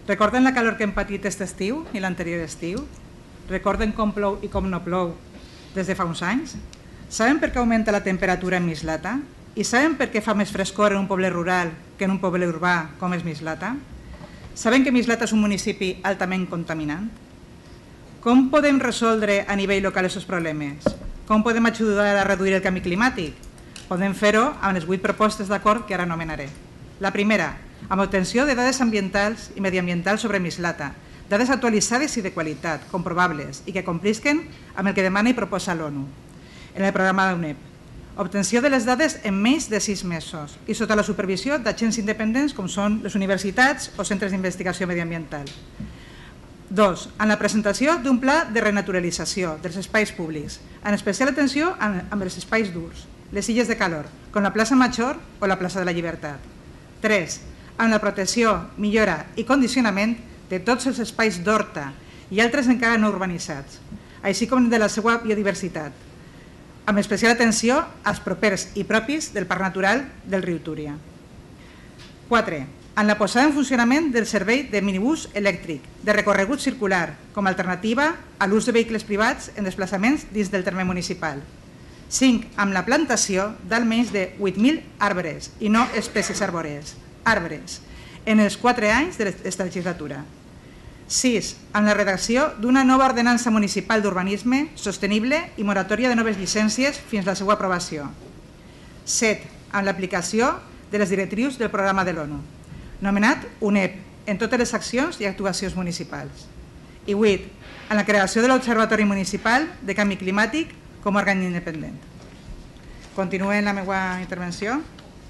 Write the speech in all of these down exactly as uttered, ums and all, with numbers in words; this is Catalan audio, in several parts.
Recorden la calor que hem patit aquest estiu i l'anterior estiu? Recorden com plou i com no plou des de fa uns anys? Saben per què augmenta la temperatura en Mislata? I saben per què fa més frescor en un poble rural que en un poble urbà com és Mislata? Saben que Mislata és un municipi altament contaminant? Com podem resoldre a nivell local aquests problemes? Com podem ajudar a reduir el canvi climàtic? Podem fer-ho amb les vuit propostes d'acord que ara anomenaré. La primera, amb obtenció de dades ambientals i mediambientals sobre Mislata, dades actualitzades i de qualitat, comprovables i que complisquen amb el que demana i proposa l'ONU en el programa de l'U N E P. Obtenció de les dades en menys de sis mesos i sota la supervisió d'agents independents com són les universitats o centres d'investigació mediambiental. Dos, en la presentació d'un pla de renaturalització dels espais públics, en especial atenció amb els espais durs, les illes de calor, com la plaça Major o la plaça de la Llibertat. Tres, amb la protecció, millora i condicionament de tots els espais d'horta i altres encara no urbanitzats, així com de la seva biodiversitat, amb especial atenció als propers i propis del Parc Natural del riu Túria. quatre. En la posada en funcionament del servei de minibús elèctric, de recorregut circular, com a alternativa a l'ús de vehicles privats en desplaçaments dins del terme municipal. cinc. Amb la plantació d'almenys de vuit mil arbres, i no espècies arbòries, arbres, en els quatre anys d'esta legislatura. sis. Amb la redacció d'una nova ordenança municipal d'urbanisme sostenible i moratòria de noves llicències fins a la seva aprovació. set. Amb l'aplicació de les directrius del programa de l'ONU, nomenat U N E P, en totes les accions i actuacions municipals. I vuit. En la creació de l'Observatori Municipal de Canvi Climàtic com a òrgan independent. Continuo en la meva intervenció.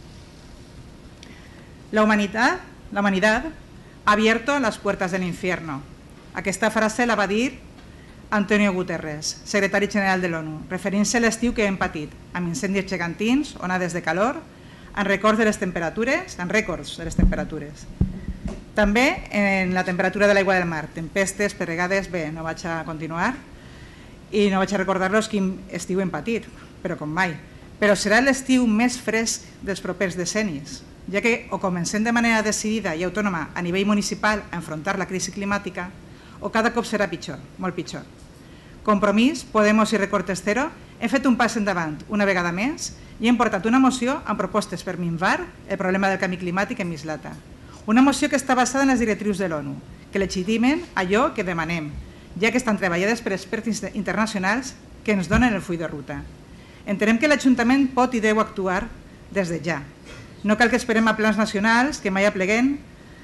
La humanitat, la humanidad ha abierto las puertas del infierno. Aquesta frase la va dir Antonio Guterres, secretari general de l'ONU, referint-se a l'estiu que hem patit, amb incendis gegantins, onades de calor, en records de les temperatures, en rècords de les temperatures. També en la temperatura de l'aigua del mar, tempestes, pedregades, bé, no vaig a continuar i no vaig a recordar-los quin estiu hem patit, però com mai. Però serà l'estiu més fresc dels propers decennis, ja que o comencem de manera decidida i autònoma a nivell municipal a enfrontar la crisi climàtica o cada cop serà pitjor, molt pitjor. Compromís, Podemos i Recortes Cero hem fet un pas endavant una vegada més i hem portat una moció amb propostes per minvar el problema del canvi climàtic en Mislata. Una moció que està basada en les directrius de l'ONU, que legitimen allò que demanem, ja que estan treballades per experts internacionals que ens donen el full de ruta. Entenem que l'Ajuntament pot i deu actuar des de ja. No cal que esperem a plans nacionals que mai apleguen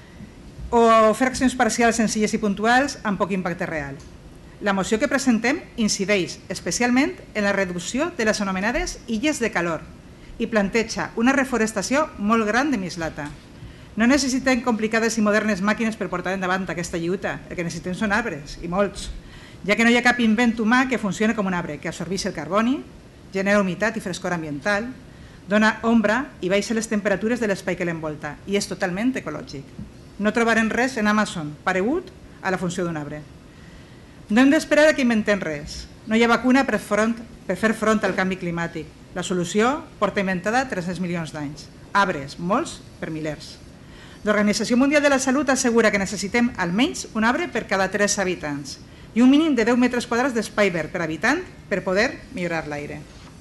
o fer accions parcials senzilles i puntuals amb poc impacte real. La moció que presentem incideix especialment en la reducció de les anomenades illes de calor i planteja una reforestació molt gran de Mislata. No necessitem complicades i modernes màquines per portar endavant aquesta lluita, el que necessitem són arbres, i molts, ja que no hi ha cap invent humà que funcioni com un arbre, que absorbeix el carboni, genera humitat i frescor ambiental, dona ombra i baixa les temperatures de l'espai que l'envolta i és totalment ecològic. No trobarem res en Amazon paregut a la funció d'un arbre. No hem d'esperar que inventem res. No hi ha vacuna per, front, per fer front al canvi climàtic. La solució porta inventada tres-cents milions d'anys. Arbres, molts per milers. L'Organització Mundial de la Salut assegura que necessitem almenys un arbre per cada tres habitants i un mínim de deu metres quadrats d'espai verd per habitant per poder millorar l'aire.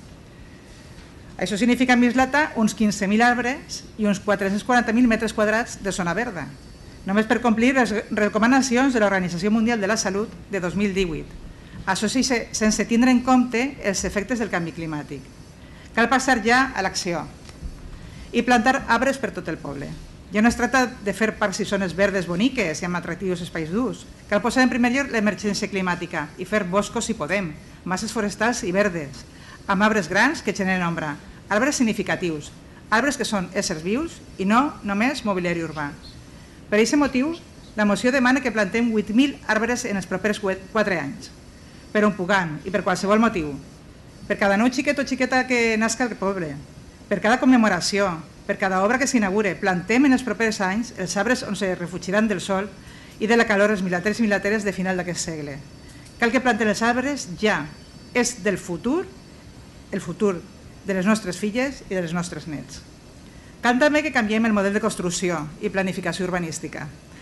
Això significa en Mislata uns quinze mil arbres i uns quatre-cents quaranta mil metres quadrats de zona verda, només per complir les recomanacions de l'Organització Mundial de la Salut de dos mil divuit. Això sí, sense tindre en compte els efectes del canvi climàtic. Cal passar ja a l'acció i plantar arbres per tot el poble. Ja no es tracta de fer parcs i zones verdes boniques i amb atractius espais durs. Cal posar en primer lloc l'emergència climàtica i fer boscos si podem, masses forestals i verdes, amb arbres grans que generen ombra, arbres significatius, arbres que són éssers vius i no només mobiliari urbà. Per aquest motiu, la moció demana que plantem vuit mil arbres en els propers quatre anys, per on puguem i per qualsevol motiu, per cada nou xiquet o xiqueta que nasca al poble, per cada commemoració, per cada obra que s'inaugure. Plantem en els propers anys els arbres on se refugiran del sol i de la calor els milateres i milateres de final d'aquest segle. Cal que plantem els arbres ja. És del futur, el futur de les nostres filles i dels nostres nets. Cal també que canviem el model de construcció i planificació urbanística,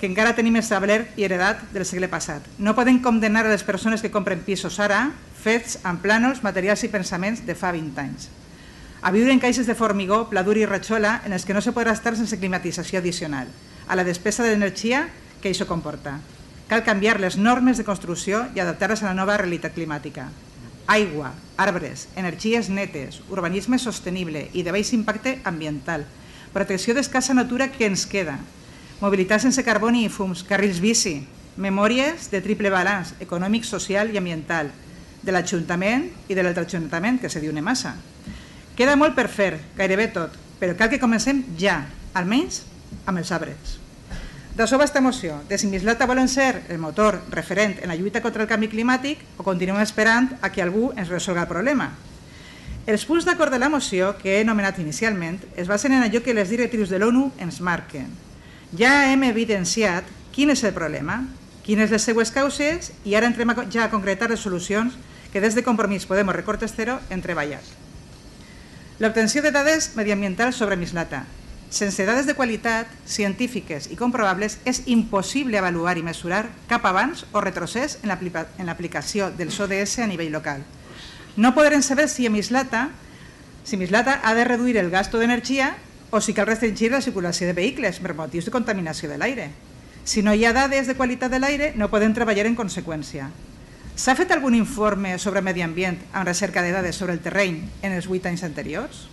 que encara tenim establerts i heredat del segle passat. No podem condemnar a les persones que compren pisos ara fets amb plànols, materials i pensaments de fa vint anys. A viure en caixes de formigó, pladur i ratxola en els que no se podrà estar sense climatització addicional, a la despesa d'energia que això comporta. Cal canviar les normes de construcció i adaptar-les a la nova realitat climàtica. Aigua, arbres, energies netes, urbanisme sostenible i de baix impacte ambiental, protecció d'escassa natura que ens queda, mobilitat sense carboni i fums, carrils bici, memòries de triple balanç econòmic, social i ambiental, de l'Ajuntament i de l'altre Ajuntament, que se diu ne massa. Queda molt per fer, gairebé tot, però cal que comencem ja, almenys amb els arbres. D'això va esta moció, de si Mislata volen ser el motor referent en la lluita contra el canvi climàtic o continuem esperant a que algú ens resolga el problema. Els punts d'acord de la moció que he anomenat inicialment es basen en allò que les directrius de l'ONU ens marquen. Ja hem evidenciat quin és el problema, quines les seues causes i ara entrem ja a concretar les solucions que des de Compromís Podemos Recortes Cero hem treballat. L'obtenció de dades mediambientals sobre Mislata. Sense dades de qualitat, científiques i comprovables, és impossible avaluar i mesurar cap avanç o retrocés en l'aplicació dels O D S a nivell local. No podrem saber si Mislata, si Mislata ha de reduir el gasto d'energia o si cal restringir la circulació de vehicles per motius de contaminació de l'aire. Si no hi ha dades de qualitat de l'aire, no podem treballar en conseqüència. S'ha fet algun informe sobre medi ambient amb recerca de dades sobre el terreny en els vuit anys anteriors?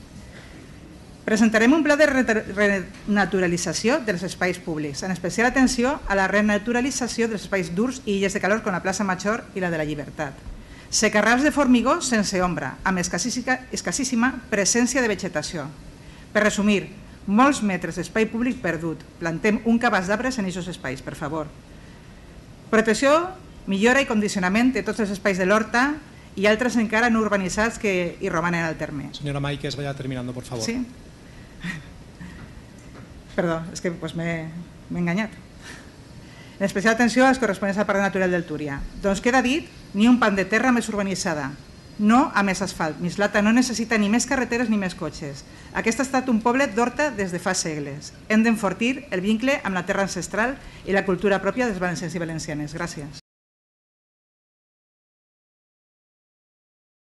Presentarem un pla de renaturalització dels espais públics, en especial atenció a la renaturalització dels espais durs i illes de calor com la plaça Major i la de la Llibertat. Secarrals de formigó sense ombra, amb escassíssima presència de vegetació. Per resumir, molts metres d'espai públic perdut. Plantem un cabàs d'arbres en aquests espais, per favor. Protecció, millora i condicionament de tots els espais de l'horta i altres encara no urbanitzats que hi romanen al terme. Senyora Maikes, vaya terminando, por favor. Sí? Perdó, és que m'he enganyat. En especial atenció als corresponents al Parc Natural del Túria. Doncs queda dit, ni un pan de terra més urbanitzada. No a més asfalt. Mislata no necessita ni més carreteres ni més cotxes. Aquest ha estat un poble d'horta des de fa segles. Hem d'enfortir el vincle amb la terra ancestral i la cultura pròpia dels valencians i valencianes. Gràcies.